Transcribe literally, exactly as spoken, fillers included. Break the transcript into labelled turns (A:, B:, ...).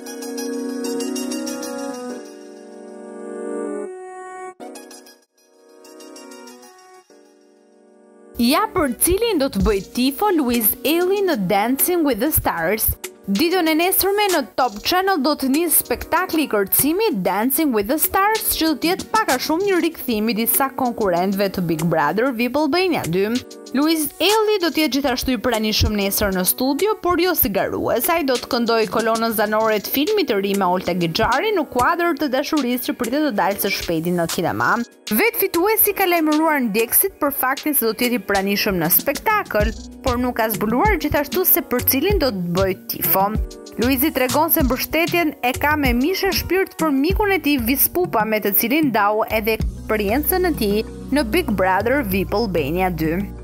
A: Ja për cilin do të bëj tifo Luiz Ejlli në Dancing with the Stars. Ditën e nesërme në Top Channel do të nisë spektakli i kërcimit Dancing with the Stars, që do të jetë pak a shumë një rikthim i disa konkurrentëve të Big Brother V I P Albania dy. Luiz Ejlli do të jetë gjithashtu i pranishëm nesër në studio, por jo si garues. Ai do të këndojë kolonën zanore të filmit të ri me Olta Gixhari në kuadër të dashurisë që pritet të dalë së shpejti në kinema. Vet fituesi ka lajmëruar ndjekësit për faktin se do të jetë i pranishëm në spektakël, por nuk ka zbuluar gjithashtu se për cilin do të bëj tifo. Luizi tregon se mbështetjen e ka me mishe shpirt për mikun e tij Vispupa, me të cilin ndau edhe eksperiencën e tij në Big Brother V I P Albania dy.